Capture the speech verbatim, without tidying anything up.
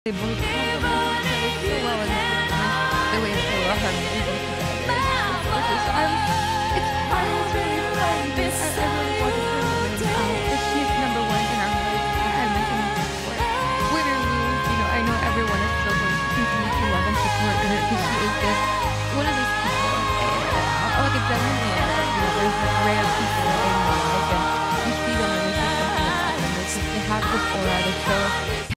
They both complement each other so well, and the way that they love her music together. It's just, um, it's fun, it's really fun. I, I really wanted her to win. Um, but she's number one in our hearts. I had mentioned this before. Win or lose, you know, I know everyone is still going to continue to love and support her because she is just one of those people, uh, like a diamond in the rough. You know, there's like rare people in your life, and you see them and it's just something that happens. It's just, they have this aura, they're so